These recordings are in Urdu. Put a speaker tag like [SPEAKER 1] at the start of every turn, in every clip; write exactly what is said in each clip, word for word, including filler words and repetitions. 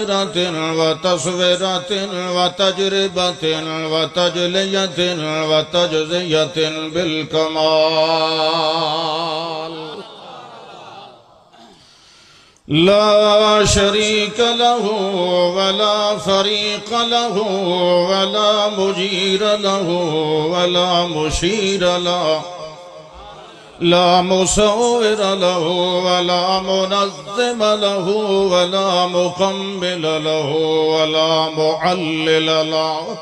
[SPEAKER 1] وتصورة وتجربة وتجلية وتجزية بالكمال لا شريك له ولا فريق له ولا مجير له ولا مشير له لا مصور له ولا منظم له ولا مكمل له ولا معلل له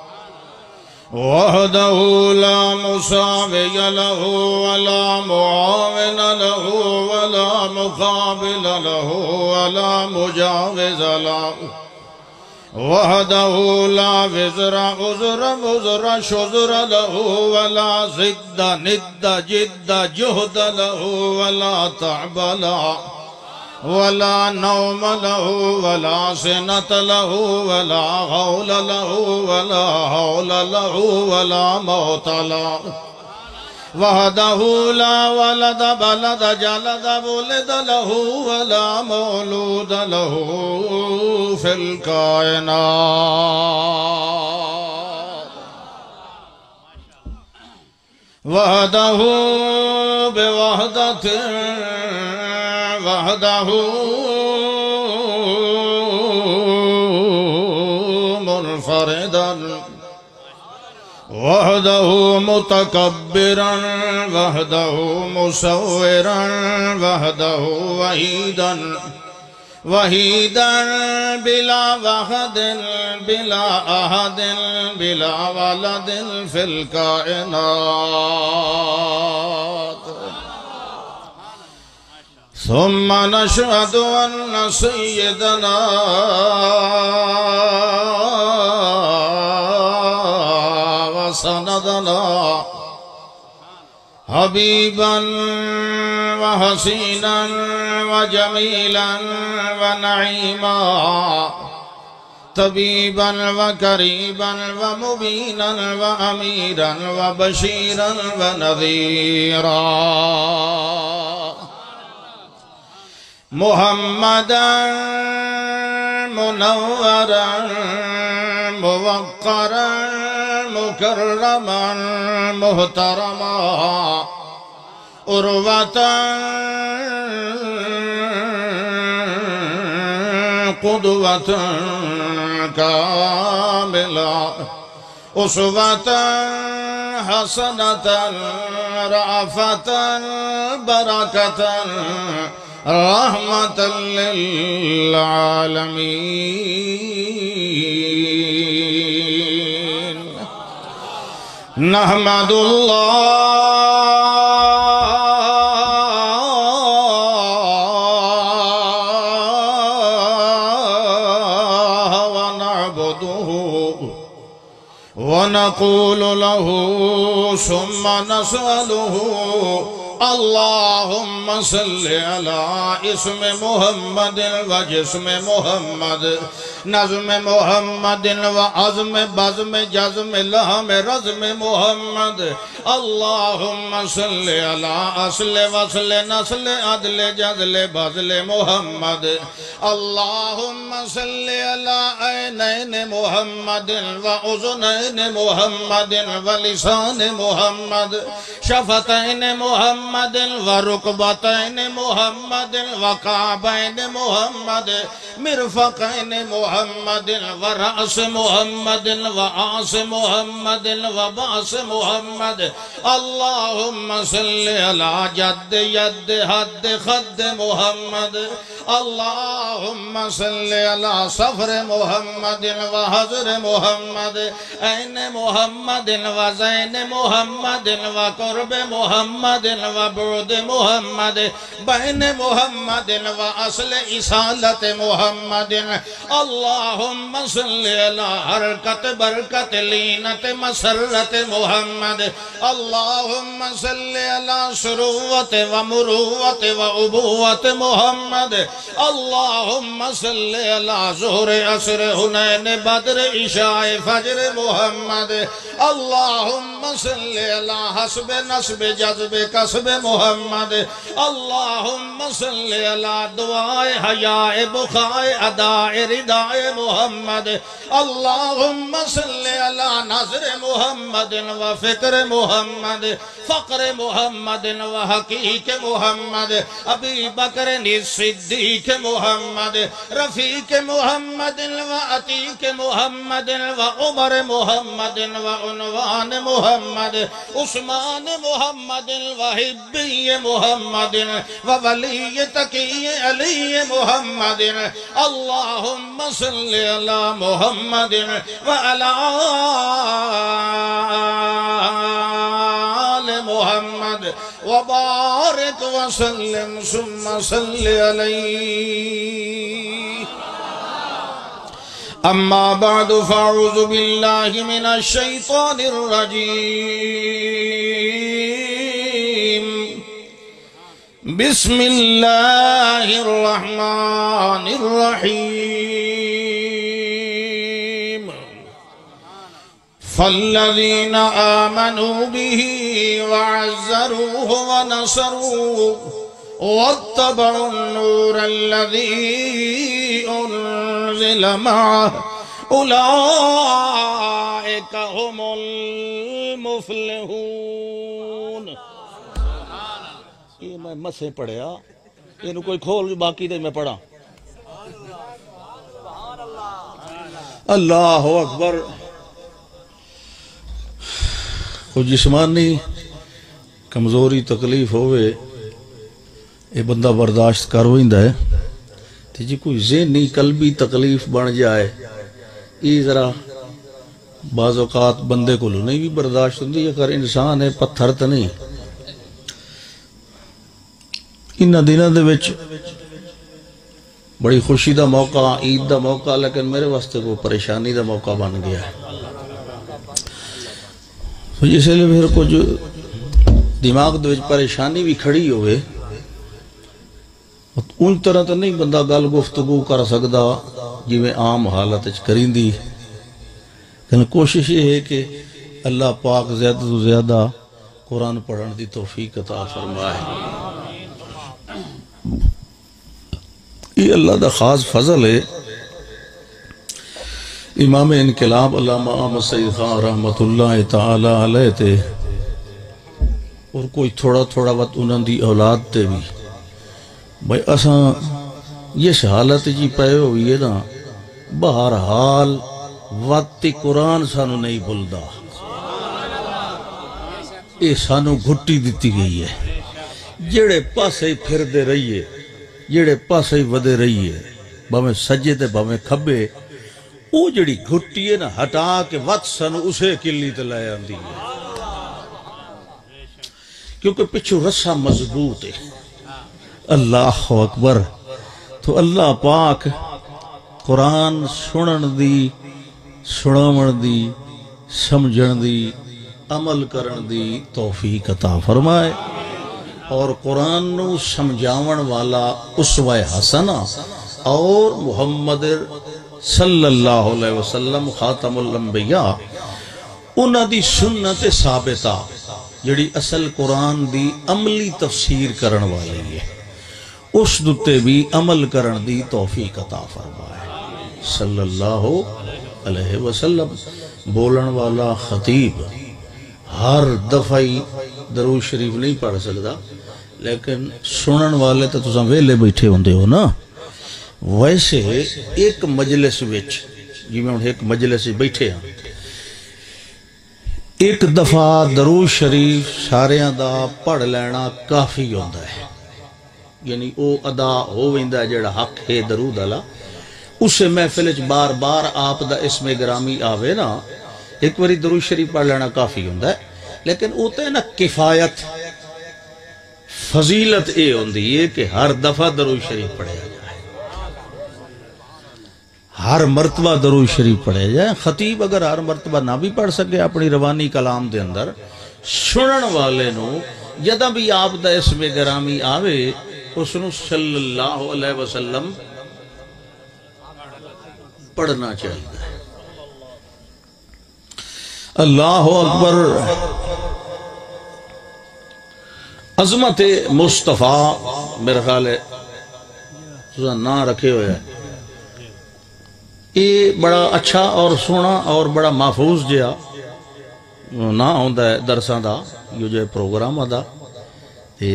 [SPEAKER 1] وحده لا مساوي له ولا معاون له ولا مقابل له ولا مجاوز له وحده لا وزر عذر مزر شذر له ولا ضد ند جد جهد له ولا تعب له ولا نوم له ولا سنة له ولا غول له ولا حول له ولا موت له وحده لا ولد بلد جلد ولد له ولا مولود له في الكائنات وحده بوحدة وحده منفردا وحده متكبرا وحده مصورا وحده وحيدا وحيدا بلا وحد بلا أحد بلا ولد في الكائنات ثم نشهد أن سيدنا وسندنا حبيبا وحسينا وجميلا ونعيما طبيبا وكريبا ومبينا وأميرا وبشيرا ونذيرا محمدا منورا موقرا مكرما محترما عروة قدوة كاملة أسوة حسنة رأفة بركة رحمة للعالمين نحمد الله ونعبده ونقول له ثم نسأله اللهم صل على اسم محمد وجسم محمد نظم محمد وعزم بزم جزم لحم رزم محمد اللهم صل على اصل وصل نسل عدل جدل بذل محمد اللهم صل على عينين محمد وأذنين محمد ولسان محمد شفتين محمد محمد وركبتين محمد وكعبين محمد مرفقين محمد ورأس محمد وعاص محمد وبعث محمد اللهم صل على جد يد حد خد محمد اللهم صل على صفر محمد وحضر محمد عين محمد وزين محمد وقرب محمد وبعد محمد بين محمد وأصل إصالة محمد اللهم صل على حركة بركة لينة مسرة محمد اللهم صل على شروة ومروة وأبوة محمد اللهم صل على زهر عصر هنين حسین بدر عشاء فجر محمد اللہم صلی علی حسب نسب جذب قصب محمد اللہم صلی علی دعائے حیاء بخائے ادائے ردائے محمد اللہم صلی علی نظر محمد و فکر محمد فقر محمد و حقیق محمد ابی بکر صدیق محمد رفیق محمد و عتیق محمد و عمر محمد و عنوان محمد عثمان محمد و حبی محمد و ولی تقی علی محمد اللہم صلی علی محمد و علی آل محمد وبارك وسلم ثم صل عليه أما بعد فأعوذ بالله من الشيطان الرجيم بسم الله الرحمن الرحيم فالذين آمنوا به وعزروه ونصروه واتبعوا النور الذي أنزل معه أولئك هم المفلحون. یہ میں مسے پڑھیا یہ کوئی کھول باقی دے میں پڑھا. اللہ اکبر. کوئی جسمانی کمزوری تکلیف ہوئے یہ بندہ برداشت کر ہوئندہ ہے تو جی کوئی ذہنی قلبی تکلیف بن جائے یہ ذرا بعض اوقات بندے کو نہیں بھی برداشت ہوندی. اگر انسان ہے پتھر تو نہیں. انہاں دنوں دے وچ بڑی خوشی دا موقع عید دا موقع لیکن میرے واسطے کو پریشانی دا موقع بن گیا ہے. اس لئے پھر کچھ دماغ دے وچ پریشانی بھی کھڑی ہوئے ان طرح تو نہیں بندہ گل گفتگو کر سکتا جی میں عام حالت کریں دی. لیکن کوشش یہ ہے کہ اللہ پاک زیادہ تو زیادہ قرآن پڑھن دی توفیق عطا فرمائے. یہ اللہ دا خاص فضل ہے. امام انقلاب علامہ احمد سید خان رحمت اللہ تعالی علیہ تے اور کوئی تھوڑا تھوڑا وقت انہوں دی اولاد تے بھی بھائی اساں یہ حالت جی پہ ہوئی ہے نا بہرحال وقت قرآن سانو نہیں بلدا. یہ سانو گھٹی دیتی گئی ہے. جڑے پاسے پھر دے رہیے جڑے پاسے ودے رہیے بھامیں سجے تے بھامیں کھبے وہ جڑی گھٹی ہے نا ہٹا کے وقت سانو اسے کلی تے لائے آندی ہے کیونکہ پچھو رسہ مضبوط ہے. اللہ اکبر. تو اللہ پاک قرآن سنن دی سنامن دی سمجھن دی عمل کرن دی توفیق عطا فرمائے اور قرآن نو سمجھاون والا اسوہ حسنہ اور محمد صلی اللہ علیہ وسلم خاتم الانبیاء انہاں دی سنت ثابتہ جڑی اصل قرآن دی عملی تفسیر کرن والی ہے اس دوتے بھی عمل کرن دی توفیق عطا فرمائے صلی اللہ علیہ وسلم. بولن والا خطیب ہر دفعی درود شریف نہیں پڑھ سکتا لیکن سنن والے تو تساں ویلے بیٹھے ہوندے ہو نا. ویسے ایک مجلس وچ جی میں ایک مجلس بیٹھے ہاں ایک دفعہ درود شریف ساریاں دا پڑھ لینا کافی ہوندہ ہے. یعنی او ادا ہو ویندہ جڑا حق ہے درود اللہ اسے محفل بار بار آپ دا اسم گرامی آوے نا ایک باری درود شریف پڑھ لینا کافی ہوندہ ہے. لیکن اوتے نا کفایت فضیلت اے ہوندی ہے کہ ہر دفعہ درود شریف پڑھے جائے ہر مرتبہ درود شریف پڑھے جائے. خطیب اگر ہر مرتبہ نہ بھی پڑھ سکے اپنی روانی کلام دے اندر سنن والے نو جدہ بھی آپ دا اسم گرامی آوے اس نو صلی اللہ علیہ وسلم پڑھنا چاہیے۔ اللہ اکبر۔ عظمت مصطفیٰ میرا خیال ہے نہ رکھے ہوئے ہے، یہ بڑا اچھا اور سونا اور بڑا محفوظ جہا نہ ہوندا ہے درساں دا، یہ جو پروگرام دا تے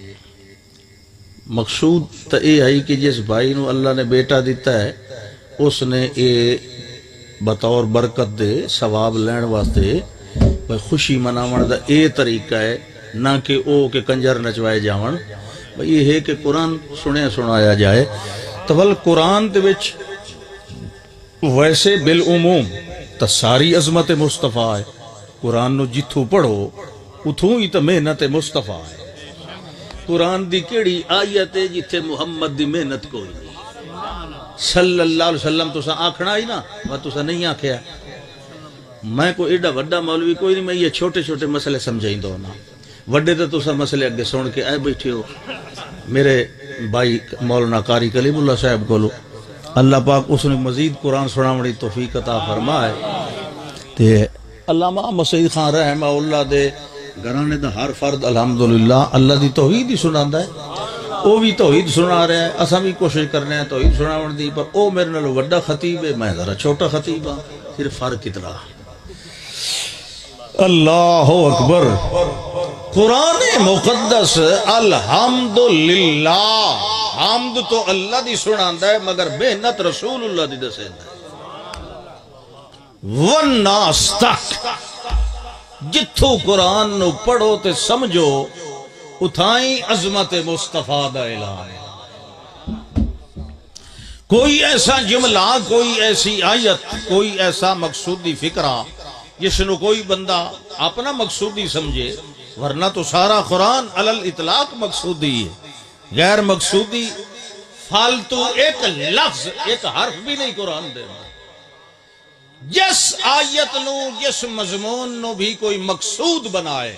[SPEAKER 1] مقصود تو یہ ہے کہ جس بھائی نو اللہ نے بیٹا دیتا ہے اس نے یہ بطور برکت دے ثواب لین واسطے خوشی مناون دا اے طریقہ ہے، نہ کہ او کہ کنجر نچوائے جاون، یہ ہے کہ قرآن سنیا سنایا جائے۔ تو ول قرآن دے وچ ویسے بالعموم تو ساری عظمت مصطفیٰ ہے، قرآن نو جتھوں پڑھو اتھوں ہی تو محنت مصطفیٰ ہے۔ قرآن دی کیڑی آیت ہے جتھے محمد دی محنت کوئی نہیں، صلی اللہ علیہ وسلم تسا آکھنا ہی نا، وہ تسا نہیں آکھیا۔ میں کوئی ایڈا وڈا مولوی کوئی نہیں، میں یہ چھوٹے چھوٹے مسئلے سمجھائیں دو نا، وڈے تو تسا مسئلے اگے سن کے آئے بیٹھے ہو۔ میرے بھائی مولانا قاری کلیم اللہ صاحب کو لو اللہ پاک اس نے مزید قرآن سناوڑی توفیق عطا فرمائے تے علامہ مسعود خان رحمہ اللہ دے گھرانے دا ہر فرد الحمدللہ اللہ دی توحید ہی سناندا ہے، او بھی توحید سنا رہا ہے، اساں بھی کوشش کرنے ہیں توحید سناون دی، پر او میرے نال وڈا خطیب ہے، میں ذرا چھوٹا خطیب ہاں، صرف فرق اتنا۔ اللہ اکبر۔ قرآن مقدس الحمدللہ، حمد تو اللہ دی سناندا ہے مگر محنت رسول اللہ دی دسیندا ہے۔ والناس تک جتھو قرآن نو پڑھو تے سمجھو اتھائیں عظمت مصطفیٰ دا اعلان ہے۔ کوئی ایسا جملہ، کوئی ایسی آیت، کوئی ایسا مقصودی فکرہ جس نو کوئی بندہ اپنا مقصودی سمجھے، ورنہ تو سارا قرآن علی الاطلاق مقصودی ہے، غیر مقصودی فالتو ایک لفظ ایک حرف بھی نہیں قرآن دے۔ جس آیت نو جس مضمون نو بھی کوئی مقصود بنائے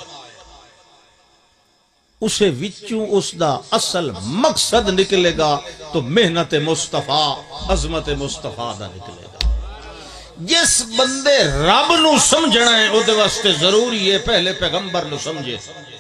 [SPEAKER 1] اسے وچوں اس دا اصل مقصد نکلے گا تو محنت مصطفیٰ عظمت مصطفیٰ دا نکلے گا۔ جس بندے رب نو سمجھنا ہے او دے واسطے ضروری ہے پہلے پیغمبر نو سمجھے۔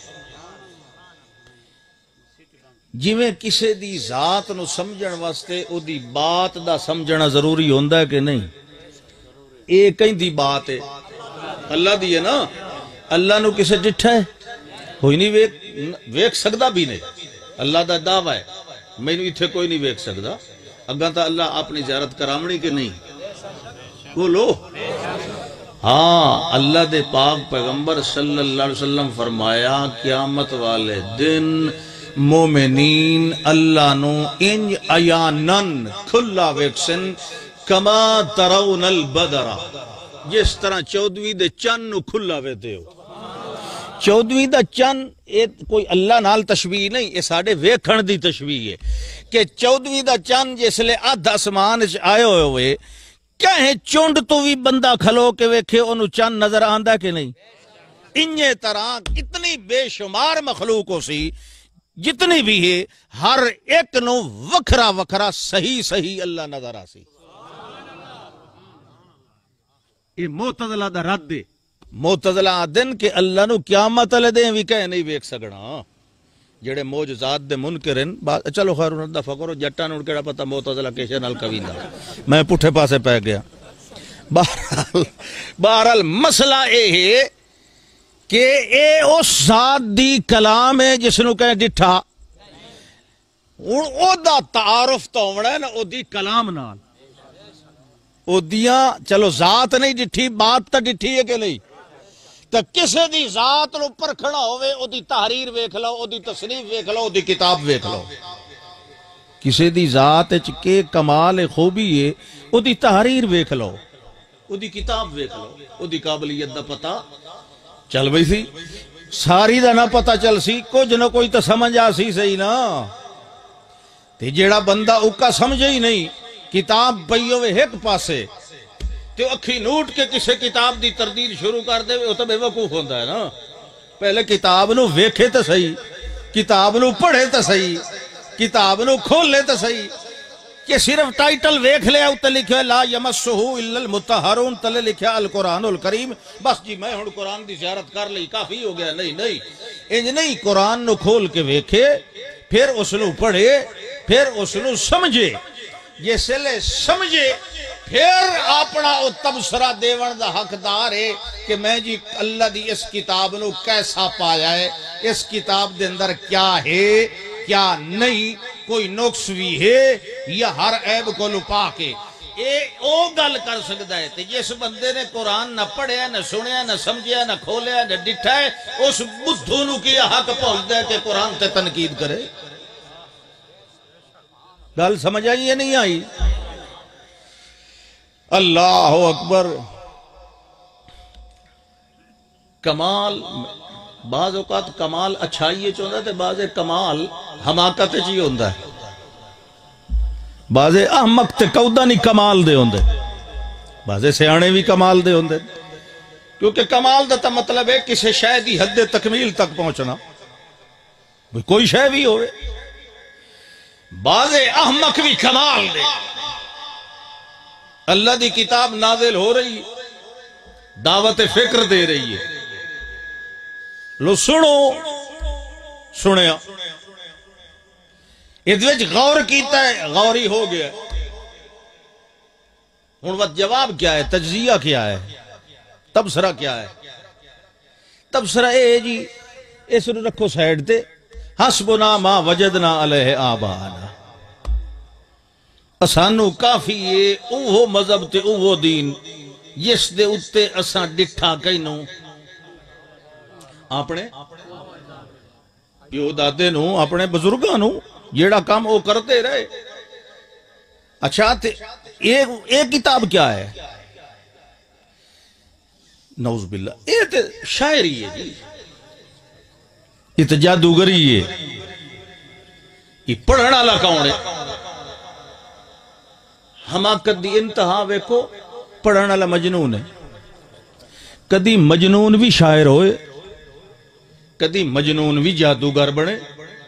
[SPEAKER 1] جویں کسے دی ذات نو سمجھن واسطے او دی بات دا سمجھنا ضروری ہوندا ہے کہ نہیں؟ اے کہیں دی بات ہے، اللہ دی ہے نا، اللہ نو کسے ڈٹھا ہے کوئی نہیں ویک ویک سکدا بھی نہیں، اللہ دا دعویٰ ہے میں نے اتھے کوئی نہیں ویک سکدا، اگاں تا اللہ اپنی زیارت کرامنی کے نہیں بولو۔ ہاں اللہ دے پاک پیغمبر صلی اللہ علیہ وسلم فرمایا قیامت والے دن مومنین اللہ نو انج ایانن کھلا ویکسن کما ترون البدر، جس طرح چودوی دے چن نو کھلا ویتے ہو۔ چودوی دا چن کوئی اللہ نال تشبیہ نہیں، یہ ساڑھے ویکھن دی تشبیہ ہے کہ چودوی دا چن جس لے آدھ آسمان آئے ہوئے ہوئے کہیں چونڈ تو بھی بندہ کھلو کے ویکھے انہوں چند نظر آندہ کہ نہیں؟ انجے طرح اتنی بے شمار مخلوق ہو سی جتنی بھی ہے ہر ایک نو وکھرا وکھرا صحیح صحیح اللہ نظر آ سی۔ یہ معتزلہ دا رد دے، معتزلہ دن کہ اللہ نو قیامت علی دیں بھی کہیں نہیں ویک سکنا، جڑے موجزات دے منکرن، چلو خیر انہوں دفع کرو جٹا نوڑ کیڑا پتا معتزلہ کیشے نال کویندہ، میں پٹھے پاسے پہ گیا۔ بہرحال بہرحال مسئلہ اے ہے کہ اے اس ذات دی کلام ہے جس نو کہیں ڈٹھا، او دا تعارف تو ہونا ہے نا او دی کلام نال، او دیاں چلو ذات نہیں ڈٹھی بات تا ڈٹھی ہے کہ نہیں؟ تو کسے دی ذات نو پرکھنا ہوئے او دی تحریر ویکھ لو، او دی تصنیف ویکھ لو، او دی کتاب ویکھ لو۔ کسے دی ذات کے کمال خوبی ہے او دی تحریر ویکھ لو، او دی کتاب ویکھ لو، او دی قابلیت دا پتہ چل بھئی سی، ساری دا نہ پتہ چل سی، کچھ نہ کوئی تو سمجھ آ سی صحیح نا۔ تے جیڑا بندہ اوکا سمجھے ہی نہیں، کتاب پئی ہوئے ایک پاسے تو اکھی نوٹ کے کسے کتاب دی تردید شروع کر دے وہ تو بے وقوف ہوندہ ہے نا۔ پہلے کتاب نو ویکھے تو صحیح، کتاب نو پڑھے تو صحیح، کتاب نو کھولے تو صحیح، کہ صرف ٹائٹل ویکھ لیا اتنے لکھا لا یمسہ الا المطہرون، تلے لکھا القرآن الکریم، بس جی میں ہن قرآن دی زیارت کر لی کافی ہو گیا. نہیں نہیں انج نہیں، قرآن نو کھول کے ویکھے، پھر اس نو پڑھے، پھر اس نو سمجھے، جس لے سمجھے پھر اپنا او تبصرہ دیون دا حقدار ہے کہ میں جی اللہ دی اس کتاب نو کیسا پایا ہے، اس کتاب دے اندر کیا ہے کیا نہیں، کوئی نقص بھی ہے یا ہر عیب کو لپا کے اے او گل کر سکتا ہے. تے جس بندے نے قرآن نہ پڑھیا نہ سنیا نہ سمجھیا نہ کھولیا نہ ڈٹھا ہے، اس بدھو نو کیا حق پہنچتا ہے کہ قرآن تے تنقید کرے؟ گل سمجھ آئی یا نہیں آئی؟ اللہ اکبر. کمال بعض اوقات کمال اچھائیے چاہتا ہے تے بعض کمال حماقت چی ہوندہ ہے، بعض احمق تے کودہ نہیں کمال دے ہوندے، بعض سیانے بھی کمال دے ہوندے. کیونکہ کمال دا تا مطلب ہے کسی شے دی حد تکمیل تک پہنچنا، کوئی شے بھی ہوئے. بعض احمق بھی کمال دے. اللہ دی کتاب نازل ہو رہی، دعوت فکر دے رہی ہے، لو سنو سنیا، ادویج غور کیتا ہے، غوری ہو گیا. ان وقت جواب کیا ہے، تجزیہ کیا ہے، تبصرہ کیا ہے؟ تبصرہ اے جی اس نے رکھو سائیڈ تے، حسبنا ما وجدنا علیہ آبانا، اسانو کافی ہے اوہ مذہب تے اوہ دین جس دے اتے اساں ڈٹھا کئینوں اپنے پیو دادے نو، اپنے بزرگاں نو جیڑا کام وہ کرتے رہے. اچھا تے ایک کتاب کیا ہے؟ نعوذ باللہ یہ تے شاعری ہے جی، یہ تے جادوگری ہے. یہ پڑھنا والا کون ہے؟ حماقت دی انتہا ویکھو، پڑھنا والا مجنون ہے. کدی مجنون بھی شاعر ہوئے، کدی مجنون بھی جادوگر بنے.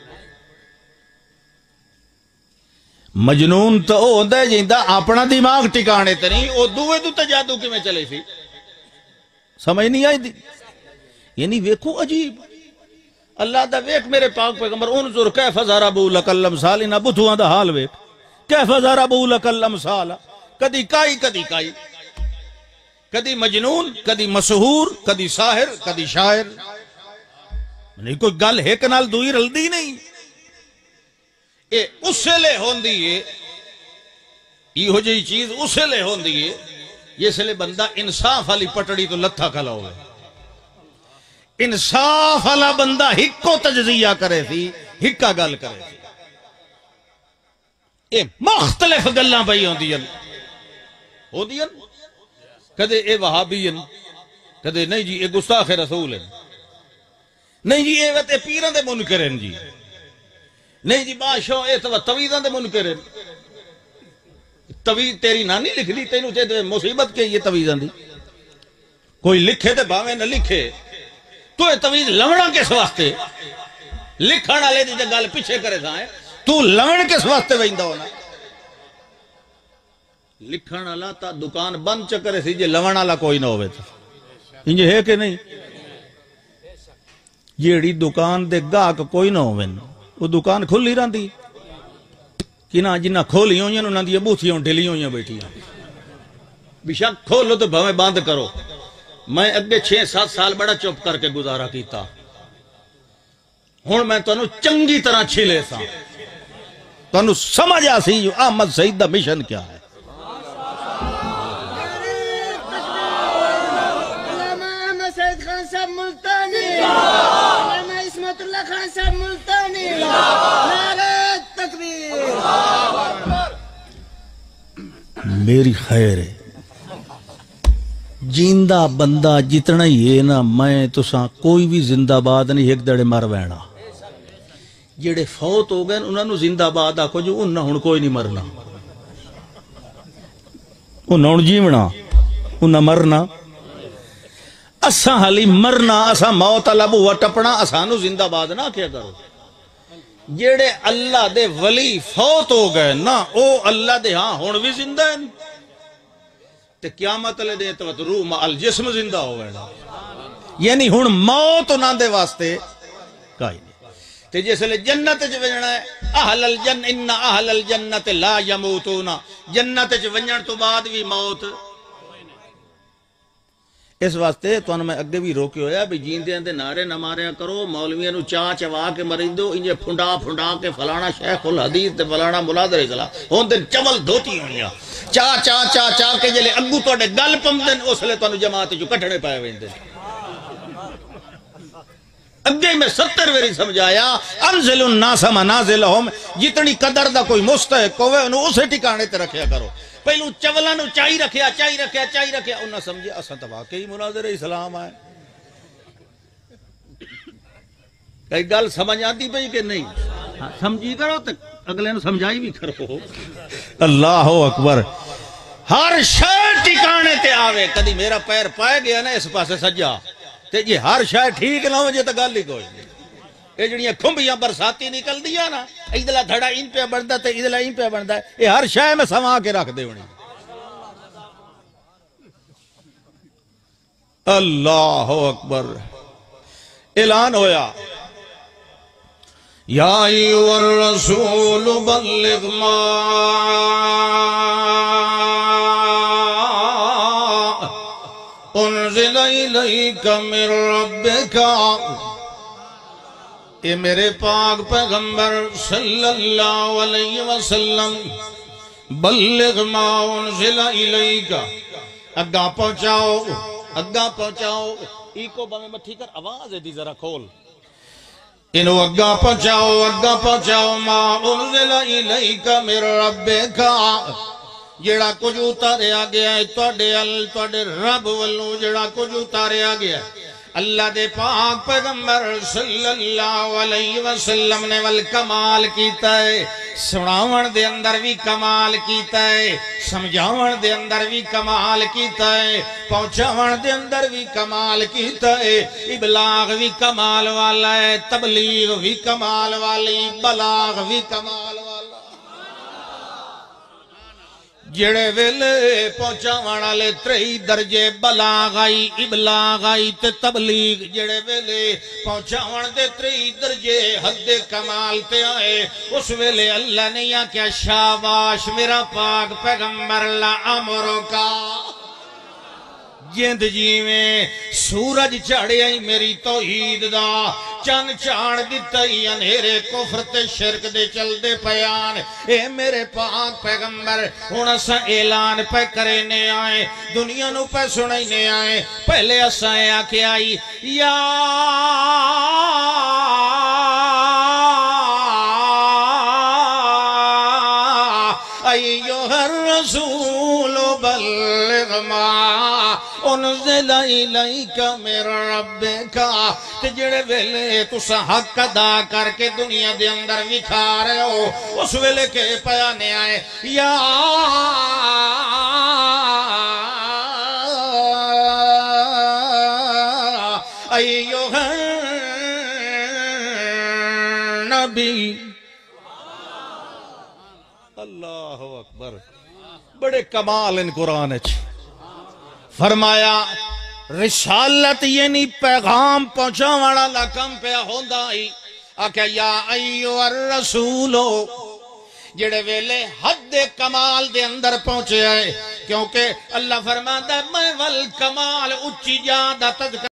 [SPEAKER 1] مجنون تو او ہوندا ہے جیندا اپنا دماغ ٹکانے تے نہیں، او دوے تو تے جادو کیویں چلے سی؟ سمجھ نہیں آئی دی؟ یعنی ویکھو عجیب اللہ دا. ویکھ میرے پاک پیغمبر، انظر کیف ضربوا لک الامثال، انہاں بدھواں دا حال ویکھ، کیف ضربوا لک الامثال، کدی کائی کدی کائی، کدی مجنون کدی مسحور، کدی ساحر کدی شاعر. نہیں کوئی گل ایک نال دوئی رلدی نہیں. اے اسے لے ہوندی ہے، یہ ہو جئی چیز اسے لے ہوندی ہے جس لے بندہ انصاف والی پٹڑی تو لتھا کھلا ہوئے. انصاف والا بندہ ہکو تجزیہ کرے تھی، ہکا گل کرے تھی. اے مختلف گلاں پئی ہوندیاں ہوندیاں کدے اے وہابی ہیں، کدے نہیں جی اے گستاخ رسول ہیں، نہیں جی اے وتے پیراں دے منکر ہیں جی، نہیں جی بادشاہ اے تو تویزاں دے منکر ہیں. تویز تیری نانی لکھ دی، تینوں تے مصیبت کے یہ تویزاں دی؟ کوئی لکھے تے بھاویں نہ لکھے، تو اے تویز لونا کس واسطے؟ لکھن والے دی تے گل پیچھے کرے سائیں، تو لون کس واسطے ویندا ہونا؟ لکھن والا تا دکان بند چکرے سی جے لون والا کوئی نہ ہوئے تو انج ہے کہ نہیں؟ جیڑی دکان دے گاہک کوئی نہ ہوئے وہ دکان کھلی رہندی، کنہ جنہ کھولی ہوئیں انہاں دی بوتھیاں ڈھلی ہوئیں بیٹھی ہیں. بشک کھولو تو بھویں بند کرو. میں اگے چھ سات سال بڑا چپ کر کے گزارا کیتا، ہن میں تانوں چنگی طرح چھلے سا، تانوں سمجھ آ سی جو احمد سعید دا مشن کیا ہے. میری خیر ہے جیندہ بندہ جتنا ہی ہے نا، میں تو ساں کوئی بھی زندہ باد نہیں ایک دڑے مر وینا. جیڑے فوت ہو گئے انہوں نے زندہ باد آکھو جو انہوں نے کوئی نہیں مرنا، انہوں نے جیونا انہوں مرنا. اساں حالی مرنا، اساں موت اللہ بہوا ٹپنا، اساں نو زندہ باد نہ کیا کرو. جیڑے اللہ دے ولی فوت ہو گئے نا او اللہ دے ہاں ہون بھی زندہ ہیں تے قیامت لے دے تو روح مع الجسم زندہ ہو گئے یعنی ہون موت نہ دے واسطے کائی نہیں تے جس لئے جنت جو ونجنا ہے اہل الجن ان اہل الجنت لا یموتون جنت جو ونجن تو بعد بھی موت اس واسطے تو میں اگے بھی روکے ہویا بھی جیندے اندے نعرے نہ ماریا کرو مولویاں نو چاہ چوا کے مریندو انجے پھنڈا پھنڈا کے فلانا شیخ الحدیث تے فلانا ملادر اصلاح ہون دن چمل دھوتی ہونیا چاہ چاہ چاہ چاہ کے جلے اگو تو اڈے گل پمدن اس لئے تو جماعت جو کٹھنے پائے ویندے اگے میں ستر ویری سمجھایا انزل الناس منازلہم جتنی قدر دا کوئی مستحق ہوئے انہوں اسے ٹھکانے تے رکھیا کرو پہلو چولانو چاہی رکھیا چاہی رکھیا چاہی رکھیا انہاں سمجھے اساں تو واقعی مناظر اسلام آئے کئی گل سمجھ آتی پئی کہ نہیں سمجھی کرو تو اگلے نے سمجھائی بھی کرو اللہ اکبر ہر شے ٹھکانے تے آوے کدی میرا پیر پائے گیا نا اس پاسے سجا تے جی ہر شے ٹھیک نہ ہو جے تو گل ہی کوئی نہیں یہ جڑیاں کھمبیاں برساتی نکل دیا نا ادلا دھڑا ان پہ بندا تے ادلا ان پہ بندا ہے یہ ہر شے میں سما کے رکھ دے ہونی اللہ اکبر اعلان ہویا یا ایھا الرسول بلغ ما انزل الیک من ربک اے میرے پاک پیغمبر صلی اللہ علیہ وسلم بلغ ما انزل الیک اگا پہنچاؤ اگا پہنچاؤ ایکو بامے مٹھی کر آواز ہے دی ذرا کھول انہو اگا پہنچاؤ اگا پہنچاؤ ما انزل الیک من ربک جڑا کچھ اتاریا گیا ہے توڑے ال توڑے رب والو جڑا کچھ اتاریا گیا ہے اللہ دے پاک پیغمبر صلی اللہ علیہ وسلم نے والکمال کیتا ہے سناون دے اندر بھی کمال کیتا ہے سمجھاون دے اندر بھی کمال کیتا ہے پہنچاون دے اندر بھی کمال کیتا ہے ابلاغ بھی کمال والا ہے تبلیغ بھی کمال والی بلاغ بھی کمال والا جڑے ویلے پہنچاون والے تری درجے بلاغ آئی ابلاغ آئی تے تبلیغ جڑے ویلے پہنچاون دے تری درجے حد کمال تے آئے اس ویلے اللہ نے یا کیا شاباش میرا پاک پیغمبر لعمرو کا جند جی میں سورج چڑھے آئی میری توحید دا چند چاڑ دیتا ہی انہیرے کفر تے شرک دے چل دے پیان اے میرے پاک پیغمبر ہونا سا اعلان پہ کرنے آئے دنیا نو پہ سننے آئے پہلے اسائیں آکے آئی یا ایوہ الرسول بلغ ما انزل الیک من ربک تے جڑے ویلے تسا حق ادا کر کے دنیا دے اندر وکھا رہے ہو اس ویلے کے پیانے آئے یا ایوہ نبی اللہ اکبر بڑے کمال ان قرآن اچھ فرمایا رسالت یعنی پیغام پہنچا والا لکم پہ ہوندہ ہی آکھا یا ایو الرسولو جڑے ویلے حد کمال دے اندر پہنچے آئے کیونکہ اللہ فرماتا ہے میں والکمال اچھی جادہ تذکر